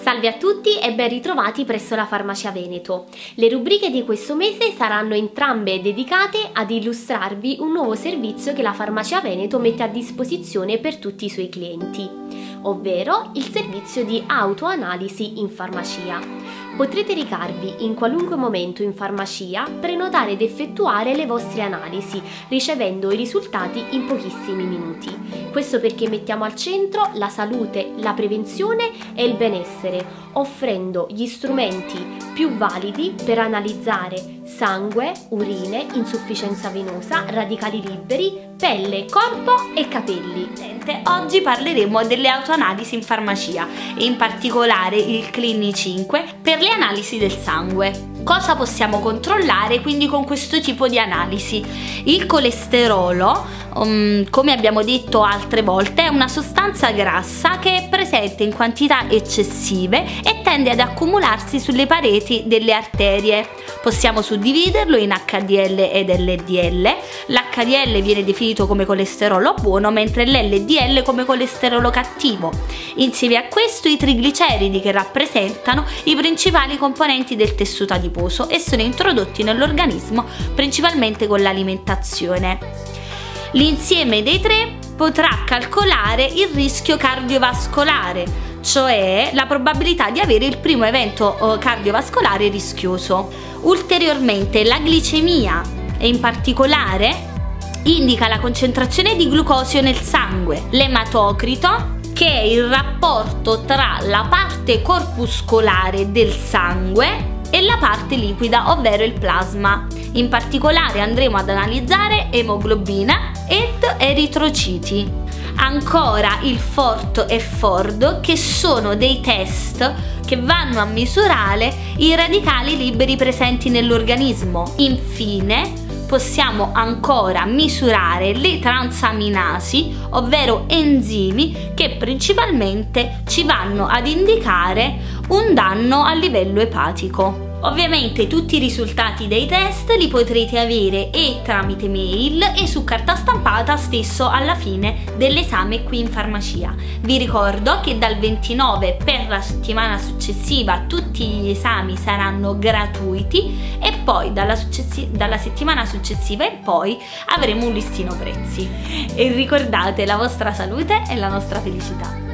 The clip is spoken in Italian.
Salve a tutti e ben ritrovati presso la Farmacia Veneto. Le rubriche di questo mese saranno entrambe dedicate ad illustrarvi un nuovo servizio che la Farmacia Veneto mette a disposizione per tutti i suoi clienti, ovvero il servizio di autoanalisi in farmacia. Potrete recarvi in qualunque momento in farmacia, prenotare ed effettuare le vostre analisi, ricevendo i risultati in pochissimi minuti. Questo perché mettiamo al centro la salute, la prevenzione e il benessere, offrendo gli strumenti più validi per analizzare sangue, urine, insufficienza venosa, radicali liberi, pelle, corpo e capelli. Oggi parleremo delle autoanalisi in farmacia e in particolare il Clini 5 per le analisi del sangue. Cosa possiamo controllare quindi con questo tipo di analisi? Il colesterolo, come abbiamo detto altre volte, è una sostanza grassa che è presente in quantità eccessive e tende ad accumularsi sulle pareti delle arterie. Possiamo suddividerlo in HDL ed LDL. L'HDL viene definito come colesterolo buono, mentre l'LDL come colesterolo cattivo. Insieme a questo i trigliceridi, che rappresentano i principali componenti del tessuto adiposo e sono introdotti nell'organismo principalmente con l'alimentazione. L'insieme dei tre potrà calcolare il rischio cardiovascolare, cioè la probabilità di avere il primo evento cardiovascolare rischioso. Ulteriormente la glicemia, e in particolare indica la concentrazione di glucosio nel sangue, l'ematocrito, che è il rapporto tra la parte corpuscolare del sangue e la parte liquida, ovvero il plasma. In particolare andremo ad analizzare emoglobina ed eritrociti. Ancora il FORT e FORD, che sono dei test che vanno a misurare i radicali liberi presenti nell'organismo. Infine possiamo ancora misurare le transaminasi, ovvero enzimi che principalmente ci vanno ad indicare un danno a livello epatico. Ovviamente tutti i risultati dei test li potrete avere e tramite mail e su carta stampata stesso alla fine dell'esame qui in farmacia. Vi ricordo che dal 29 per la settimana successiva tutti gli esami saranno gratuiti e poi dalla settimana successiva in poi avremo un listino prezzi. E ricordate, la vostra salute è la nostra felicità.